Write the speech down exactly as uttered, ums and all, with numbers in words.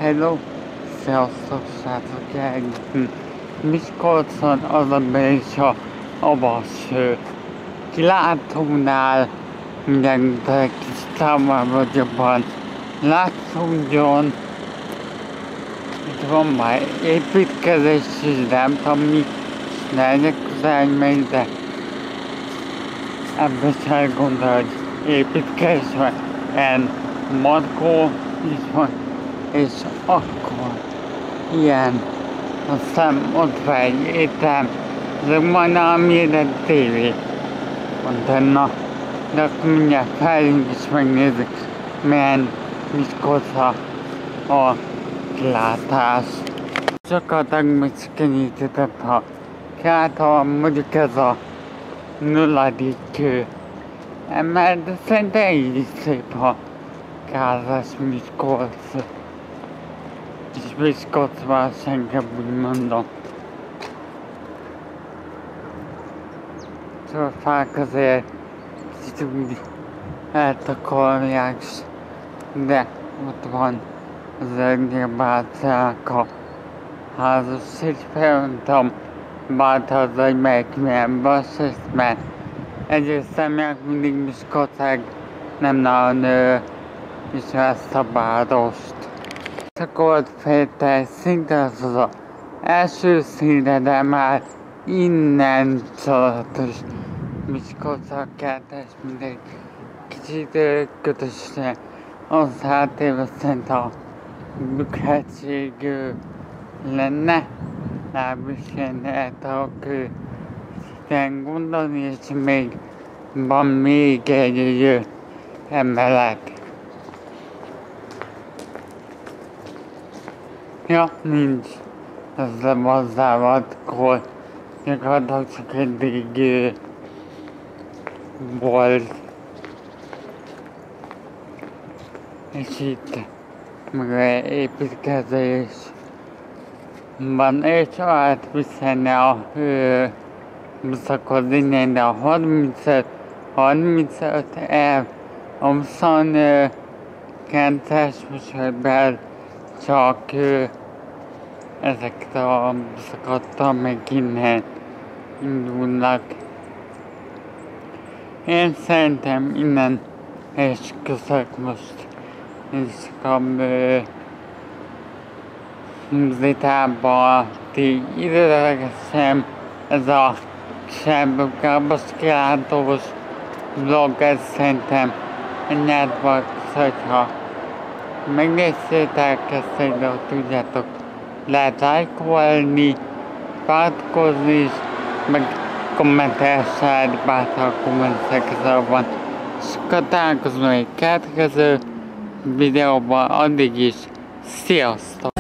Hello! Sziasztok, srácok! Miskolcon az a be is a Avas kilátónál mindenütt egy kis távolban jobban látszódjon. Itt van már építkezés is, de nem tudom mi, és ne legyek közel még, de ebben sem gondol, hogy építkezés van, ilyen markó is van, és akkor ilyen, aztán ott van egy étterem, ez majdnem méret tévé antenna, de akkor mindjárt feljünk és megnézzük, milyen Miskolcra a kilátás. Sokat megkenyített a kilátó, mondjuk ez a nulladik emel, de szerintem így is szép a kázás Miskolc. És Miskolcban senki úgy mondom. Szóval a fák azért kicsit úgy eltakarják, de ott van az Attilának a házas, és felmondtam bárta az, hogy melyik milyen basszus, mert egyrészt szemják mindig Miskolcág nem nagyon ő, és ezt a bárost. Csak ott féltel szinte az az az első színe, de már innen csodatos Miskolcra kertes mindegy kicsit kötösre az hátéve szerint a Bükkhegység lenne, legalábbis én el tudok ilyen gondolni, és még van még egy emelet. Ja, nincs. Ezzel hozzával, akkor gyakorlatilag csak eddig volt. És itt meg építkezés van, és lehet viszonyni a buszakhoz innen, de a harmincöt, harmincöt el, a huszonkettes műsorban csak ezeket a buszokat meg innen indulnak. Én szerintem innen és köszönök most és a muzitában ti időlegesen ez a sebukában kilátós vlog, ez szerintem ennyit volt, hogyha megnézzétek ezt, hogy tudjátok, lehet lájkolni, feliratkozni is, meg kommentelni, bátran kommentekről van. És akkor találkozunk egy következő videóban, addig is, sziasztok!